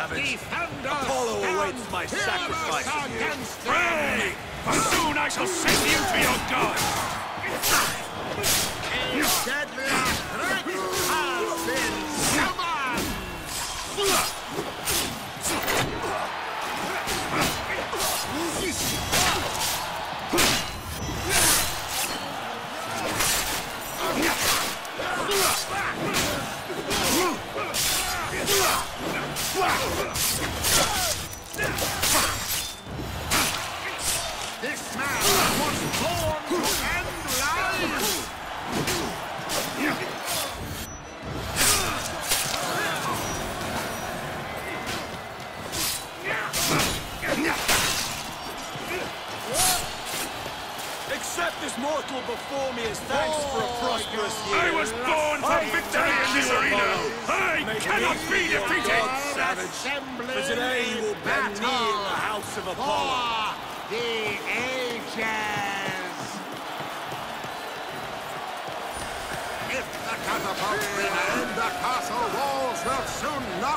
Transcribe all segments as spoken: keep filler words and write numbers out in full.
savage. Apollo awaits my sacrifice of you. Pray! For soon I shall send you to your god! A deadly threat has been summoned! This man was born to end life! Accept this mortal before me as thanks for a prosperous year. I was born for victory in this arena! I cannot be defeated! Savage. For today you will bend knee in the house of Apollo. For the ages! If the catapult remain, the castle walls will soon not.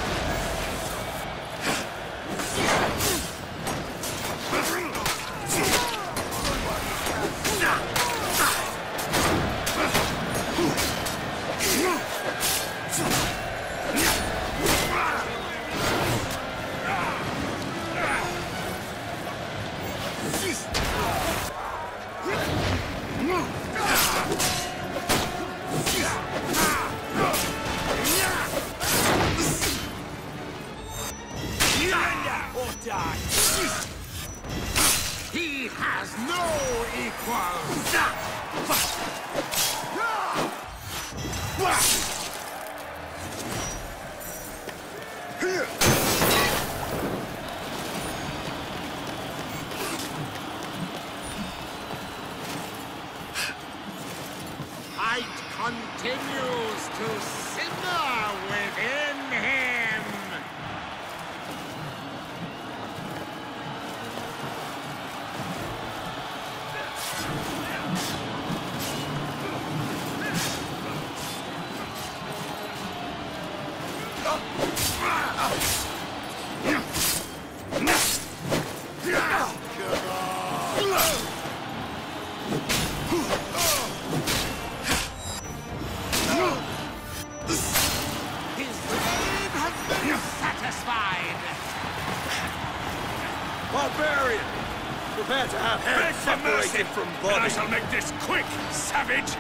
He has no equal! Fight continues to simmer within him! Barbarian! Prepare to have head separated from body. And I shall make this quick, savage!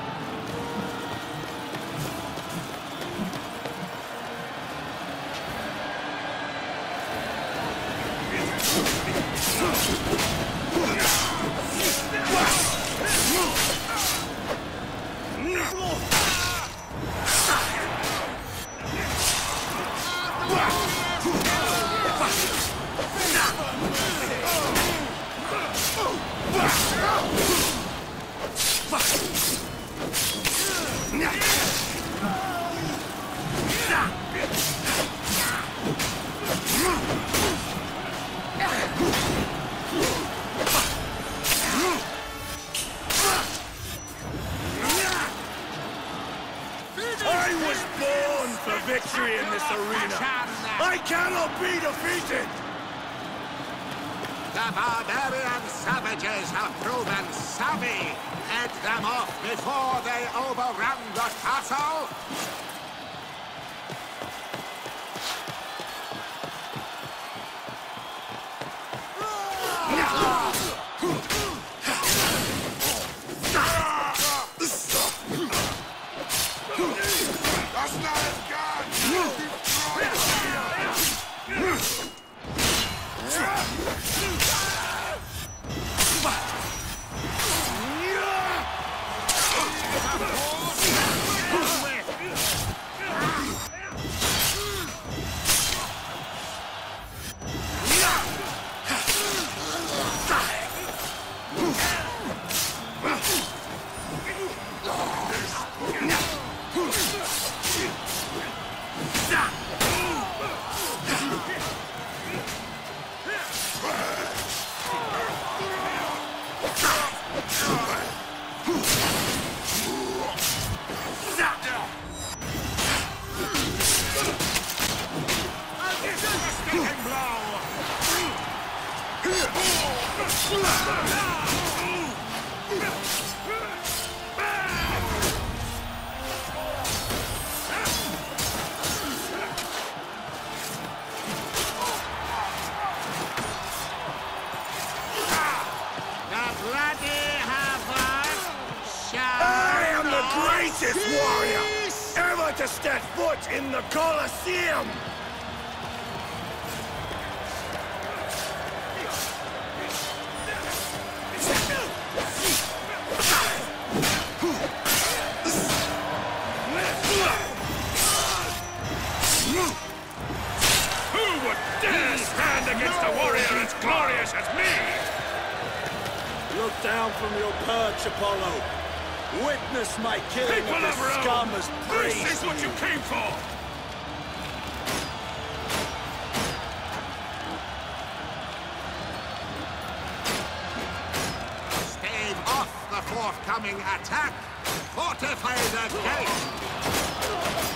I was born for victory in this arena! I cannot be defeated! The barbarian savages have proven savvy. Head them off before they overrun the castle. That's not his god! bloody havoc shall I am the not greatest cease. warrior ever to step foot in the Colosseum! Who would dare stand against a warrior as glorious as me? Look down from your perch, Apollo. Witness my killing People of the of Rome, scum as this praise is what you came for! Stave off the forthcoming attack. Fortify the gate.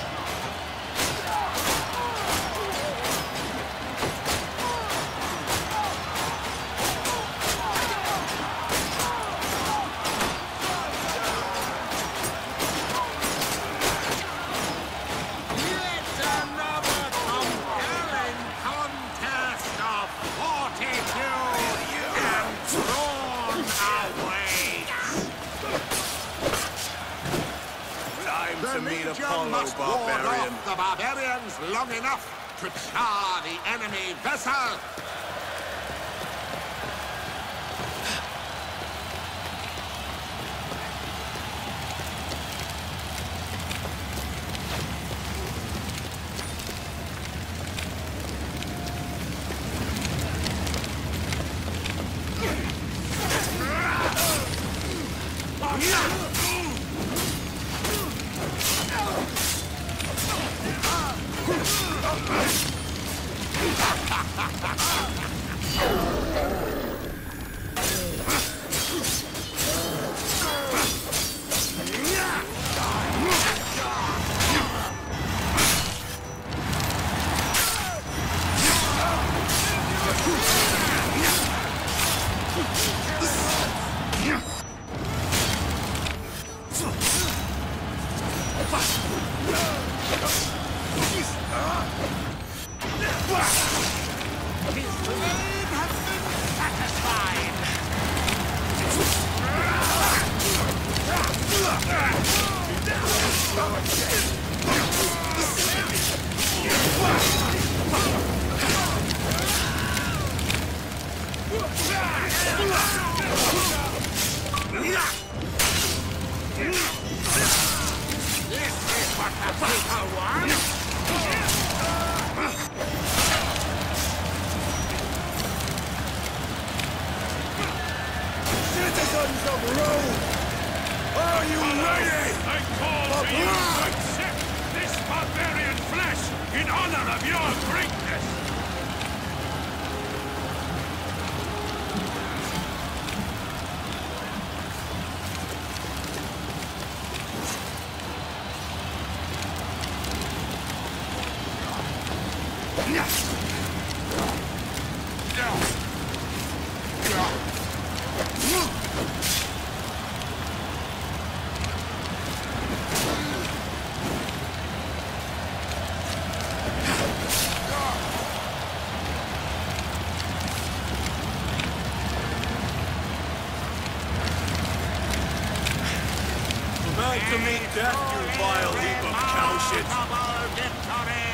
Yet another compelling contest of fortitude and drawn awaits. Time The to meet Legion Apollo, must ward barbarian. off the barbarians long enough to char the enemy vessel. His blade has been satisfied. This is what the people want. Citizens of Rome, are you ready? I call For to you to blood! accept this barbarian flesh in honor of your greatness! Prepare to meet death, you vile heap of cow shit. Double victory!